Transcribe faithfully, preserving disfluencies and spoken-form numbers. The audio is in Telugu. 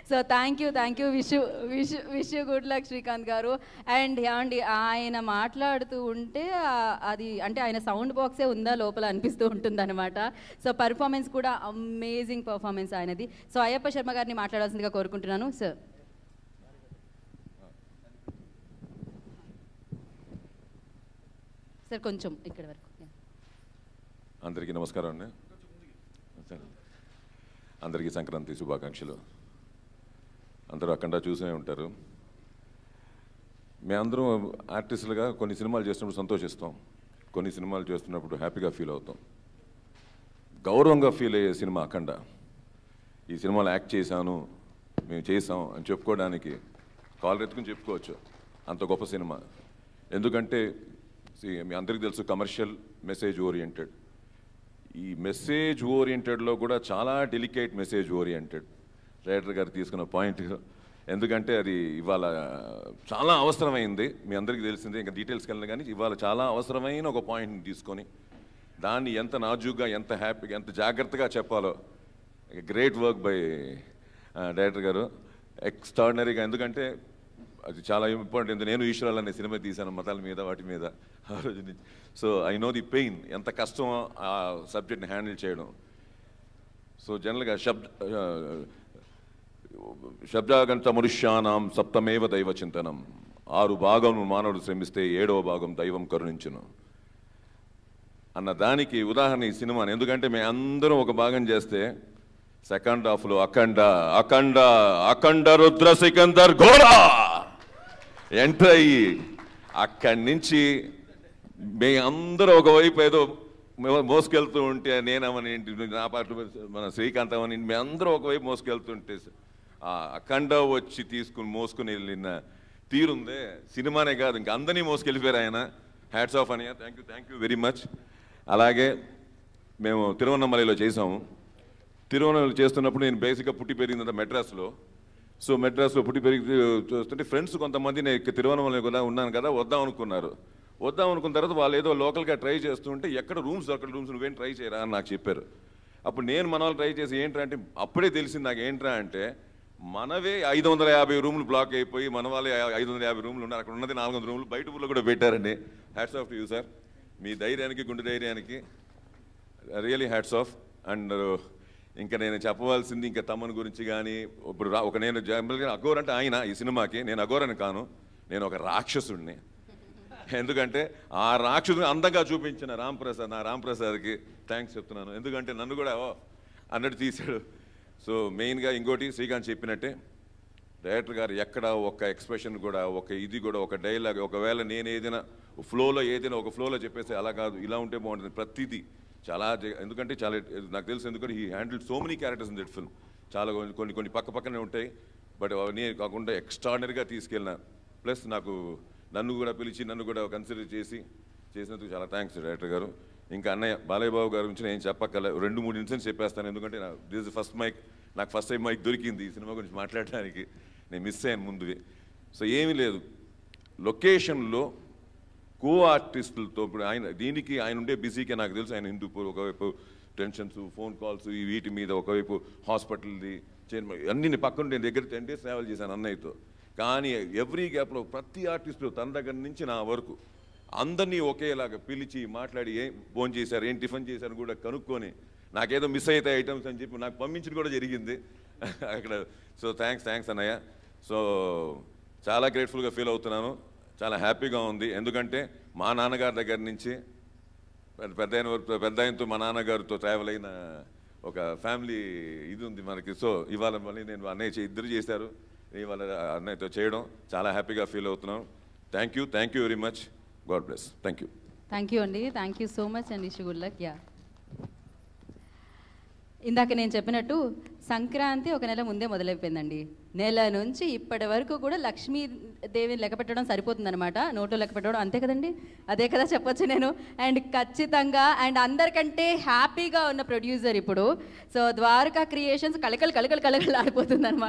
So thank you thank you wish wish wish good luck Srikanth garu. And ఏమండి ఆయన మాట్లాడుతూ ఉంటే అది అంటే ఆయన సౌండ్ బాక్సే ఉందా లోపల అనిపిస్తూ ఉంటుంది అనమాట. సో పర్ఫార్మెన్స్ కూడా అమేజింగ్ పర్ఫార్మెన్స్ ఆయనది. సో అయ్యప్ప శర్మ గారిని మాట్లాడాల్సిందిగా కోరుకుంటున్నాను సార్. సార్ కొంచెం ఇక్కడ వరకు. అందరికీ నమస్కారం అండి. అందరికీ సంక్రాంతి శుభాకాంక్షలు. అందరూ అక్కడ చూసే ఉంటారు. మేమందరం ఆర్టిస్టులుగా కొన్ని సినిమాలు చేస్తున్నప్పుడు సంతోషిస్తాం, కొన్ని సినిమాలు చేస్తున్నప్పుడు హ్యాపీగా ఫీల్ అవుతాం. గౌరవంగా ఫీల్ అయ్యే సినిమా అఖండ. ఈ సినిమాలో యాక్ట్ చేశాను, మేము చేసాం అని చెప్పుకోవడానికి కాల్ ఎత్తుకుని చెప్పుకోవచ్చు, అంత గొప్ప సినిమా. ఎందుకంటే మీ అందరికీ తెలుసు కమర్షియల్ మెసేజ్ ఓరియంటెడ్. ఈ మెసేజ్ ఓరియంటెడ్లో కూడా చాలా డెలికేట్ మెసేజ్ ఓరియంటెడ్ రైటర్ గారు తీసుకున్న పాయింట్. ఎందుకంటే అది ఇవాళ చాలా అవసరమైంది, మీ అందరికీ తెలిసిందే, ఇంకా డీటెయిల్స్కి వెళ్ళిన కానీ ఇవాళ చాలా అవసరమైన ఒక పాయింట్ని తీసుకొని దాన్ని ఎంత నాజుగ్గా, ఎంత హ్యాపీగా, ఎంత జాగ్రత్తగా చెప్పాలో గ్రేట్ వర్క్ బై డైరెక్టర్ గారు, ఎక్స్ట్రాడినరీగా. ఎందుకంటే అది చాలా ఇంపార్టెంట్. నేను ఈశ్వరాలు అనే సినిమా తీశాను మతాల మీద వాటి మీద ఆ రోజు నుంచి. So I know the pain, ఎంత కష్టం ఆ సబ్జెక్ట్ని హ్యాండిల్ చేయడం. సో జనరల్గా శబ్ద శబ్దాగంత మనుష్యానాం సప్తమేవ దైవ చింతనం. ఆరు భాగం మానవుడు శ్రమిస్తే ఏడవ భాగం దైవం కరుణించును అన్న దానికి ఉదాహరణ ఈ సినిమాని. ఎందుకంటే మేము అందరం ఒక భాగం చేస్తే సెకండ్ హాఫ్లో అఖండ అఖండ అఖండ రుద్ర సికందర్ ఘోరా ఎంటర్ అయ్యి అక్కడి నుంచి మే అందరూ ఒకవైపు ఏదో మోసుకెళ్తూ ఉంటే నేనమని నా పాటలు మన శ్రీకాంత్ అవని మేము అందరూ ఒకవైపు మోసుకెళ్తుంటే ఆ అఖండ వచ్చి తీసుకుని మోసుకుని వెళ్ళిన తీరుందే సినిమానే కాదు, ఇంకా అందరినీ మోసుకెళ్ళిపోయారు ఆయన. హ్యాట్స్ ఆఫ్ అని. Thank you thank you very much. అలాగే మేము తిరువన్నమలైలో చేసాము. తిరువన్నమల చేస్తున్నప్పుడు నేను బేసిక్గా పుట్టి పెరిగిందంటే మెడ్రాస్లో. సో మెడ్రాస్లో పుట్టి పెరిగి చూస్తుంటే ఫ్రెండ్స్ కొంతమంది నేను తిరువన్నమల కూడా ఉన్నాను కదా వద్దాం అనుకున్నారు. వద్దాం అనుకున్న తర్వాత వాళ్ళు ఏదో లోకల్గా ట్రై చేస్తుంటే ఎక్కడ రూమ్స్ అక్కడ రూమ్స్ నువ్వేం ట్రై చేయరా అని నాకు చెప్పారు. అప్పుడు నేను మన వాళ్ళు ట్రై చేసి ఏంట్రా అంటే అప్పుడే తెలిసింది నాకు ఏంట్రా అంటే మనవే ఐదు వందల యాభై రూములు బ్లాక్ అయిపోయి మన వాళ్ళే ఐదు వందల యాభై రూములు ఉన్నారు, అక్కడ ఉన్నది నాలుగు వందల రూములు బయట ఊళ్ళో కూడా పెట్టారండి. Hats off to you sir, మీ ధైర్యానికి గుండె ధైర్యానికి రియలీ హ్యాట్స్ ఆఫ్. అండ్ ఇంకా నేను చెప్పవలసింది ఇంకా తమ్మని గురించి కానీ ఇప్పుడు ఒక నేను జనరల్గా అఘోర్ అంటే ఆయన ఈ సినిమాకి నేను అఘోరని కాను, నేను ఒక రాక్షసుడిని. ఎందుకంటే ఆ రాక్షసుని అందంగా చూపించిన రాంప్రసాద్, నా రాంప్రసాద్కి థ్యాంక్స్ చెప్తున్నాను. ఎందుకంటే నన్ను కూడా అన్నట్టు తీశాడు. సో మెయిన్గా ఇంకోటి శ్రీకాంత్ చెప్పినట్టే డైరెక్టర్ గారు ఎక్కడ ఒక ఎక్స్ప్రెషన్ కూడా ఒక ఇది కూడా ఒక డైలాగ్ ఒకవేళ నేను ఏదైనా ఫ్లోలో ఏదైనా ఒక ఫ్లోలో చెప్పేసి అలా కాదు ఇలా ఉంటే బాగుంటుంది ప్రతిదీ చాలా. ఎందుకంటే చాలా నాకు తెలుసు, ఎందుకంటే ఈ handle so many characters in that film. చాలా కొన్ని కొన్ని పక్క పక్కనే ఉంటాయి, బట్ అవన్నీ కాకుండా ఎక్స్ట్రాడినరీగా తీసుకెళ్ళిన. ప్లస్ నాకు నన్ను కూడా పిలిచి నన్ను కూడా కన్సిడర్ చేసి చేసినందుకు చాలా థ్యాంక్స్ డైరెక్టర్ గారు. ఇంకా అన్నయ్య బాలయ్య బాబు గారి గురించి నేను చెప్పక్కల రెండు మూడు ఇన్సిడెంట్స్ చెప్పేస్తాను. ఎందుకంటే దిస్ ఇస్ ఫస్ట్ మైక్, నాకు ఫస్ట్ టైం మైక్ దొరికింది ఈ సినిమా గురించి మాట్లాడడానికి, నేను మిస్ అయ్యాను ముందువి. సో ఏమీ లేదు, లొకేషన్లో కో ఆర్టిస్టులతో ఇప్పుడు ఆయన దీనికి ఆయన ఉండే బిజీకే నాకు తెలుసు. ఆయన హిందూపూర్ ఒకవైపు టెన్షన్స్ ఫోన్ కాల్స్ వీటి మీద, ఒకవైపు హాస్పిటల్ది చైర్మన్ అన్ని పక్కన నేను దగ్గర టెన్ డేస్ ట్రావెల్ చేశాను అన్నయ్యతో. కానీ ఎవ్రీ గ్యాప్లో ప్రతి ఆర్టిస్టు తన దగ్గర నుంచి నా వరకు అందరినీ ఒకేలాగా పిలిచి మాట్లాడి ఏం ఫోన్ చేశారు ఏం టిఫిన్ చేశారు కూడా కనుక్కొని నాకేదో మిస్ అయితే ఐటమ్స్ అని చెప్పి నాకు పంపించడం కూడా జరిగింది అక్కడ. సో థ్యాంక్స్ థ్యాంక్స్ అన్నయ్య. సో చాలా గ్రేట్ఫుల్గా ఫీల్ అవుతున్నాను, చాలా హ్యాపీగా ఉంది. ఎందుకంటే మా నాన్నగారి దగ్గర నుంచి పెద్ద అయిన పెద్ద ఆయనతో మా నాన్నగారితో ట్రావెల్ అయిన ఒక ఫ్యామిలీ ఇది ఉంది మనకి. సో ఇవాళ మళ్ళీ నేను అన్నయ్య ఇద్దరు చేశారు, ఇవాళ అన్నయ్యతో చేయడం చాలా హ్యాపీగా ఫీల్ అవుతున్నాను. Thank you thank you very much. God bless. Thank you thank you అండి. Thank you so much and wish good luck. Yeah ఇందాక నేను చెప్పినట్టు సంక్రాంతి ఒక నెల ముందే మొదలైపోయిందండి. నెల నుంచి ఇప్పటి వరకు కూడా లక్ష్మీదేవిని లెక్క పెట్టడం సరిపోతుందన్నమాట, నోట్లో లెక్క పెట్టడం, అంతే కదండి, అదే కదా చెప్పొచ్చు నేను. అండ్ ఖచ్చితంగా అండ్ అందరికంటే హ్యాపీగా ఉన్న ప్రొడ్యూసర్ ఇప్పుడు. సో ద్వారకా క్రియేషన్స్ కలకలు కలకలు కలకలు ఆడిపోతుంది అనమాట.